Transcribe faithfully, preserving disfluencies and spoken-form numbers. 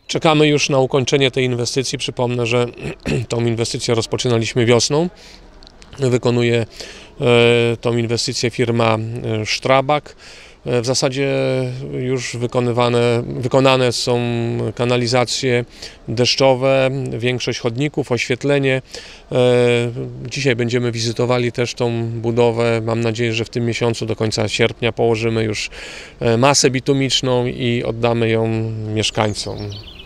Czekamy już na ukończenie tej inwestycji. Przypomnę, że tą inwestycję rozpoczynaliśmy wiosną. Wykonuje tą inwestycję firma Strabag. W zasadzie już wykonywane, wykonane są kanalizacje deszczowe, większość chodników, oświetlenie. Dzisiaj będziemy wizytowali też tą budowę. Mam nadzieję, że w tym miesiącu do końca sierpnia położymy już masę bitumiczną i oddamy ją mieszkańcom.